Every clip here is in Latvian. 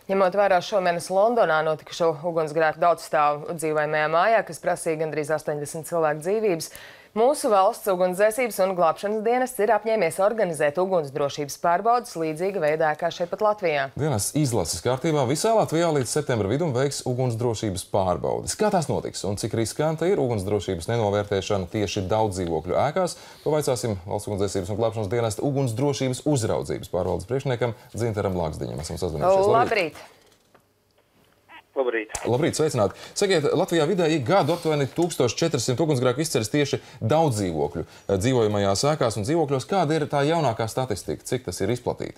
Ņemot vērā šomēnes Londonā notikušo ugunsgrēku daudzstāvu dzīvojamajā mājā, kas prasīja gandrīz 80 cilvēku dzīvības, mūsu valsts ugunsdzēsības un glābšanas dienests ir apņēmies organizēt ugunsdrošības pārbaudes līdzīga veidā kā šeit pat Latvijā. Dienests izlases kārtībā visā Latvijā līdz septembra vidum veiks ugunsdrošības pārbaudes. Kā tās notiks un cik riskanta ir ugunsdrošības nenovērtēšana tieši daudz dzīvokļu ēkās, to vaicāsim Valsts ugunsdzēsības un glābšanas dienesta ugunsdrošības uzraudzības pārvaldes priekšniekam Dzintaram Lakzdiņam. Esam sazvanījušies. Labrīt! Labrīt! Labrīt, sveicināti! Sakiet, Latvijā vidēji gadu aptuveni 1400 ugunsgrēku izceļas tieši daudz dzīvokļu dzīvojamajās ēkās un dzīvokļos. Kāda ir tā jaunākā statistika? Cik tas ir izplatīti?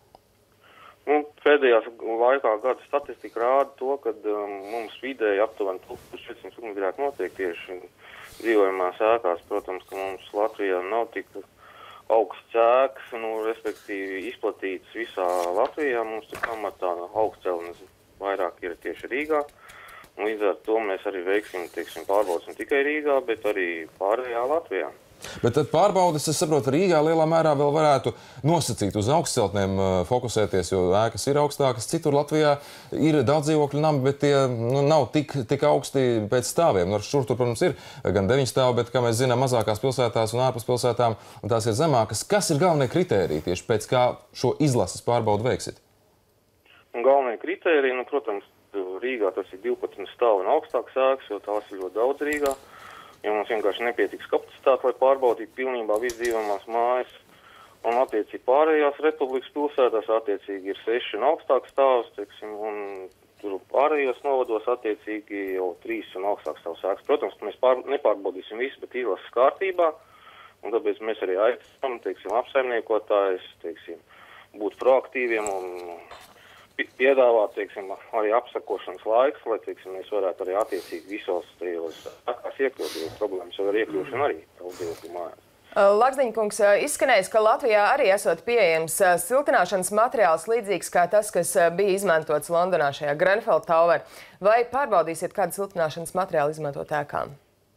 Pēdējās laikā gada statistika rāda to, ka mums vidēji aptuveni 1400 ugunsgrēku notiek tieši dzīvojamās ēkās. Protams, ka mums Latvijā nav tik augsts ēkas, respektīvi izplatīts visā Latvijā. Mums tur pamatā augstceltnes vairāk ir tieši Rīgā. Un līdz ar to mēs arī veiksim, pārbaudes ne tikai Rīgā, bet arī pārējā Latvijā. Bet tad pārbaudes, es saprotu, Rīgā lielā mērā vēl varētu nosacīt uz augstceltnēm fokusēties, jo ēkas ir augstākas. Citur Latvijā ir daudz dzīvokļu nami, bet tie nav tik augsti pēc stāviem. Šur tur, protams, ir gan 9 stāvi, bet, kā mēs zinām, mazākās pilsētās un ārpus pilsētām tās ir zemākas. Kas ir galvenie kritēriji tieši pēc kā šo izlases pārbaudu veiksit? Galvenie kritēriji, protams, Rīgā tas ir 12 stāvi un augstāks ēkas, jo tās ir ļoti daudz Rīgā. Jo mums vienkārši nepietiks kapacitāte, lai pārbaudītu pilnībā visu dzīvojamās mājas. Un attiecīgi pārējās republikas pilsētās attiecīgi ir 6 un augstāks stāvs, un tur pārējos novados attiecīgi jau 3 un augstāks stāvs ēkas. Protams, ka mēs nepārbaudīsim visu, bet izlases kārtībā, un tāpēc mēs arī aicinām, apsaimniekotājus, būt proaktīviem un piedāvāt, arī apsakošanas laiks, lai, mēs varētu arī attiecīgi visos tajos ēkās iekļūt, jo problēmas jau ar iekļūšanu arī daudz dzīvokļu mājās. Lakzdiņkungs, izskanējis, ka Latvijā arī esot pieejams siltināšanas materiāls līdzīgs kā tas, kas bija izmantots Londonā šajā Grenfell Tower. Vai pārbaudīsiet kādu siltināšanas materiālu izmantot ēkām?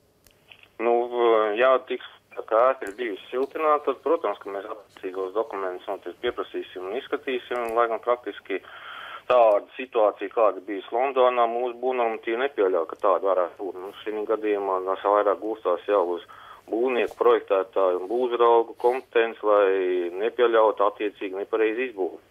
Jā, kā ēka ir bijusi siltināta, tad, protams, ka mēs attiecīgos dokumentus pieprasīsim un izskatīsim, lai gan praktiski tāda situācija, kāda bijusi Londonā, mūsu būvnormatīvi nepieļauj, ka tāda varētu būt. Šī gadījumā tas vairāk gūstās jau uz būvnieku, projektētāju un būvzraugu kompetenci, lai nepieļautu attiecīgi nepareizi izbūvi.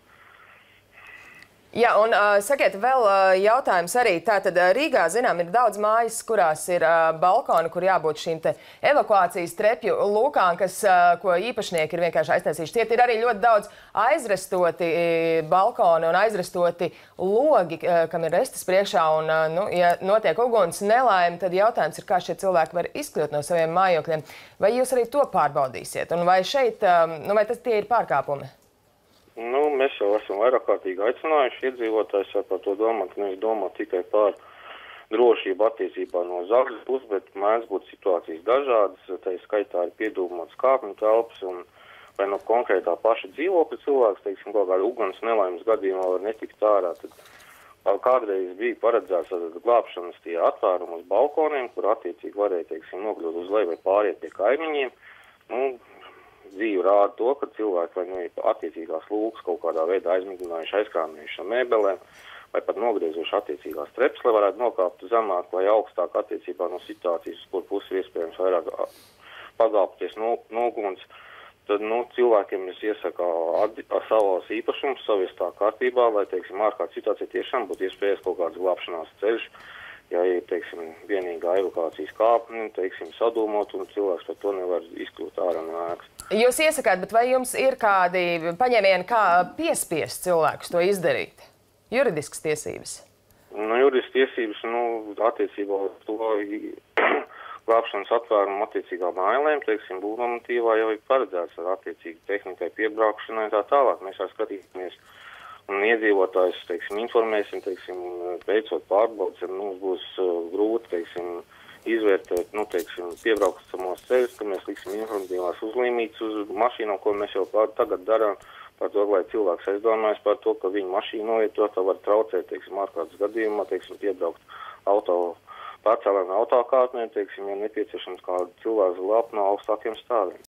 Jā, un sakiet, vēl jautājums arī. Tātad Rīgā, zinām, ir daudz mājas, kurās ir balkoni, kur jābūt šīm te evakuācijas trepju lūkām, ko īpašnieki ir vienkārši aiztaisījuši. Tie ir arī ļoti daudz aizrestoti balkoni un aizrestoti logi, kam ir restas priekšā. Un, ja notiek uguns nelaime, tad jautājums ir, kā šie cilvēki var izkļūt no saviem mājokļiem. Vai jūs arī to pārbaudīsiet? Un vai šeit, vai tie ir pārkāpumi? Mēs jau esam vairāk kārtīgi aicinājuši iedzīvotājus par to domāt, ka nevis domā tikai par drošību attiecībā no zagļu puses, bet mēdz būt situācijas dažādas, tā skaitā ir piedūmots kāpņu telpas un vai no konkrētā paša dzīvokļa cilvēks, kaut kāda uguns nelaimes gadījumā var netikt ārā, tad kādreiz bija paredzēts glābšanas tie atvērumi uz balkoniem, kur attiecīgi varēja, nokļūt uz leju vai pāriet pie kaimiņiem. Dzīve rāda to, ka cilvēki vai attiecīgās lūgas kaut kādā veidā aizmiglinājuši, aizkrāmējuši ar mēbelēm, vai pat nogriezuši attiecīgās trepas, lai varētu nokāpt zemāk vai augstāk attiecībā no situācijas, kur pusi iespējams vairāk pagāpties no uguns. Tad cilvēkiem es iesaku savos īpašumus saviestā kārtībā, lai, ārkārtas situācija tiešām būtu iespējas kaut kāds glābšanās ceļš. Ja ir, vienīgā evakuācijas kāpne, sadūmot, un cilvēks par to nevar izkļūt ārā no ēkas. Jūs iesakāt, bet vai jums ir kādi paņēmieni, kā piespiest cilvēkus to izdarīt? Juridiskas tiesības? Juridiskas tiesības, attiecībā uz to glābšanas atvērumu attiecīgā mājlēm, būvnormatīvā jau ir paredzēts ar attiecīgi tehnikai piebraukšanai tā tālāk. Mēs arī skatīsimies un iedzīvotājus, informēsim, veicot pārbaudes, ja mums būs grūti, izvērtēt, piebraukstamos ceļus, ka mēs liksim informatīvās uzlīmītas uz mašīnām, ko mēs jau tagad darām, par to, lai cilvēks aizdomājas par to, ka viņa mašīna novietotā var traucēt, ārkārtas gadījumā, piebraukt pārcēlēm autokārtnēm, ja nepieciešams kādu cilvēku glābt no augstākiem stāviem.